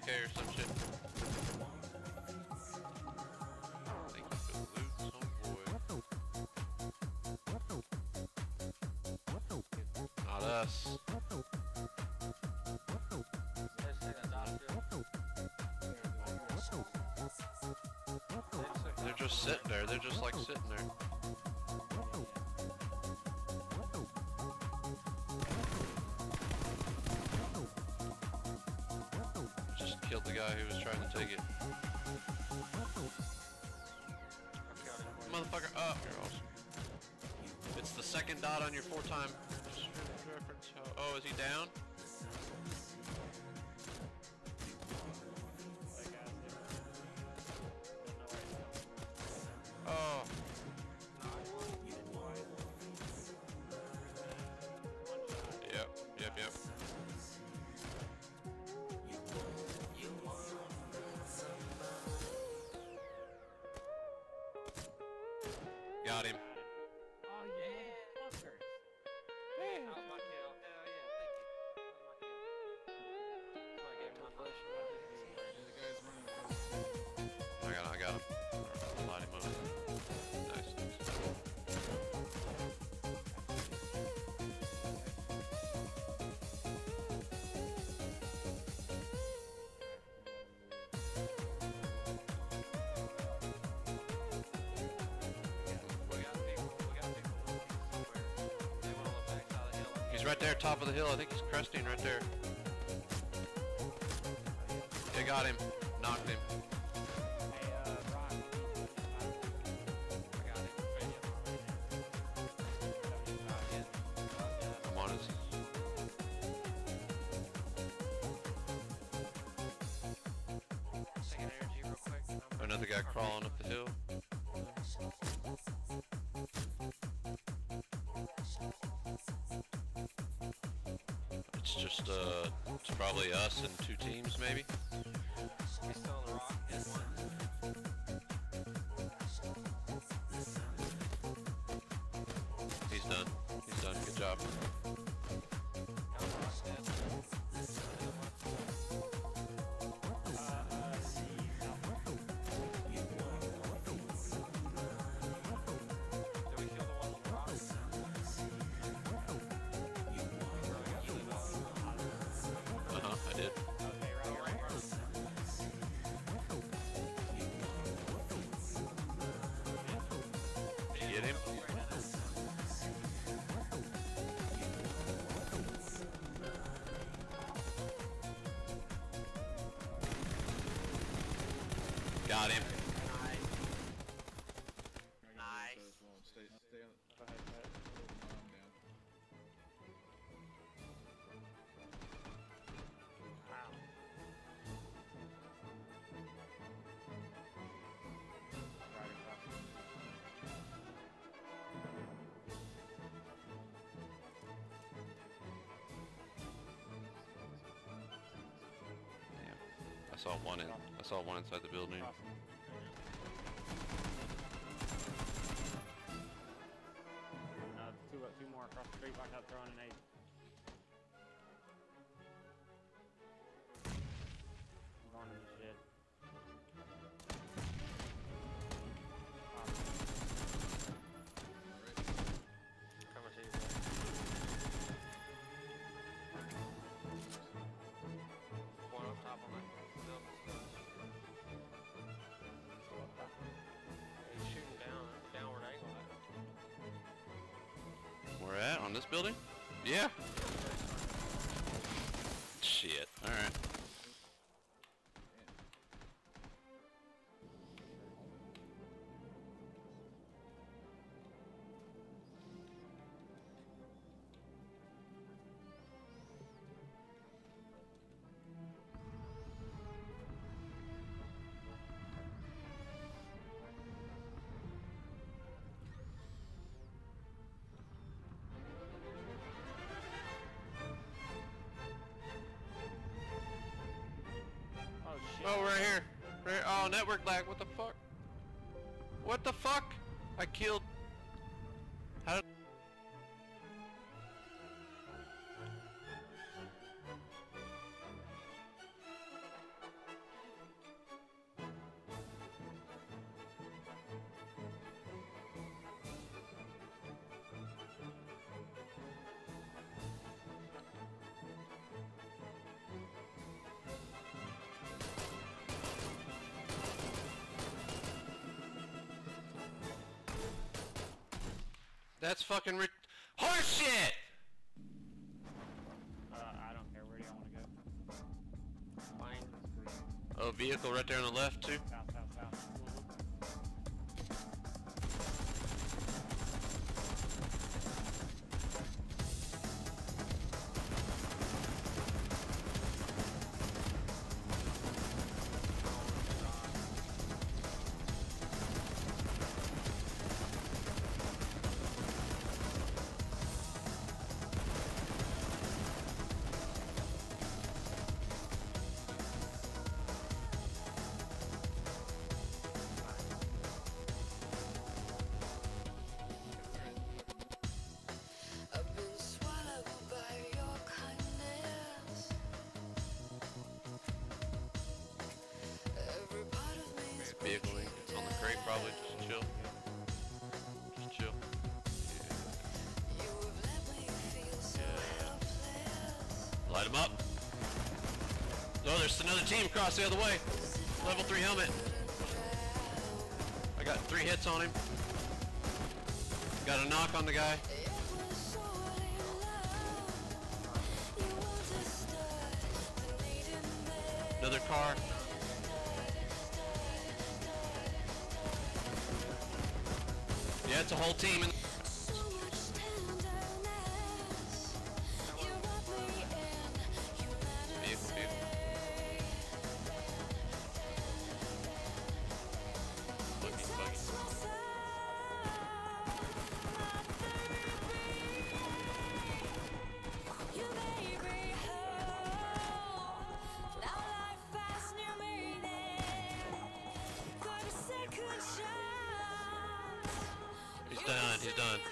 AFK or some shit. Thank you for the loot, some boy. Not us. They're just sitting there. They're just like sitting there. Just killed the guy who was trying to take it. Motherfucker, up! You're awesome. It's the second dot on your 4-time. Reference. Oh, is he down? Oh. Yep. Got him. Oh yeah, fuckers. Hey. That was my kill. Hell yeah, thank you. That was my kill. So I gave him my bush. The guy's running across. I got him. Light him up. Nice. He's right there, top of the hill. I think he's cresting right there. Yeah, got him. Knocked him. I'm on his. Taking energy real quick. Another guy crawling up the hill. It's just it's probably us and 2 teams maybe. He's still on the rock. He's done. He's done. Good job. I did. Did you get him? Got him. Nice. Stay on. Wow. Damn. I saw one inside the building. Two more across the street, back out throwing an 8. I'm going to the shit. Coming to you. One up top on that building. He's shooting downward angle. Where at? On this building? Yeah. Shit. Alright. Oh shit. Oh, right here. Right, oh, network lag. What the fuck? What the fuck? I killed. How did? That's fucking horse shit! I don't care. Where do y'all want to go? Fine. Oh, vehicle right there on the left too. South, south, south. Vehicle on the crate probably, just chill. Just chill. Yeah. Light him up. Oh, there's another team across the other way. Level 3 helmet. I got 3 hits on him. Got a knock on the guy. Another car. Yeah, it's a whole team. He's done.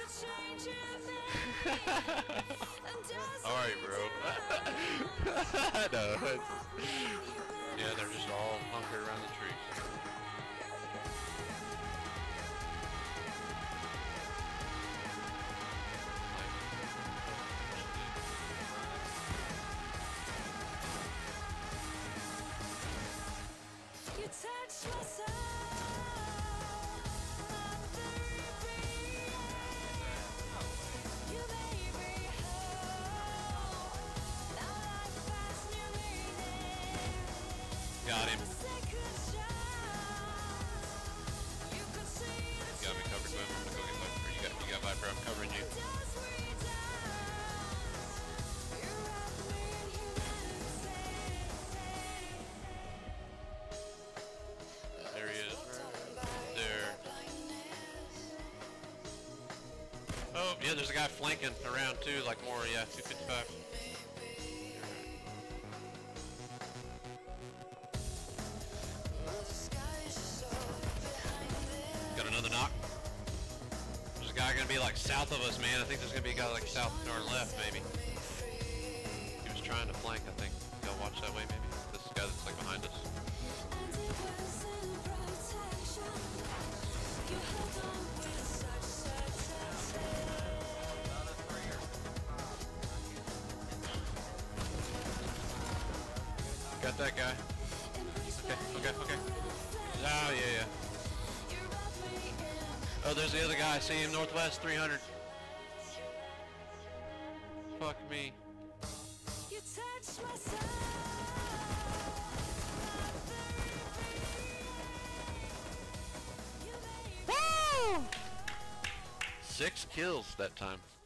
Alright, bro. No. Yeah, they're just all hunkered around the trees. You touch my soul. Got him. Got me covered, but I'm gonna go get Viper. You got Viper, I'm covering you. There he is. There. Oh, yeah, there's a guy flanking around too, like more, yeah, 255. Got another knock. There's a guy gonna be like south of us, man. I think there's gonna be a guy like south or left, maybe. He was trying to flank, I think. Y'all watch that way, maybe. This guy that's like behind us. Got that guy. Okay. Oh, yeah. Oh, there's the other guy. I see him northwest, 300. Fuck me. Woo! 6 kills that time.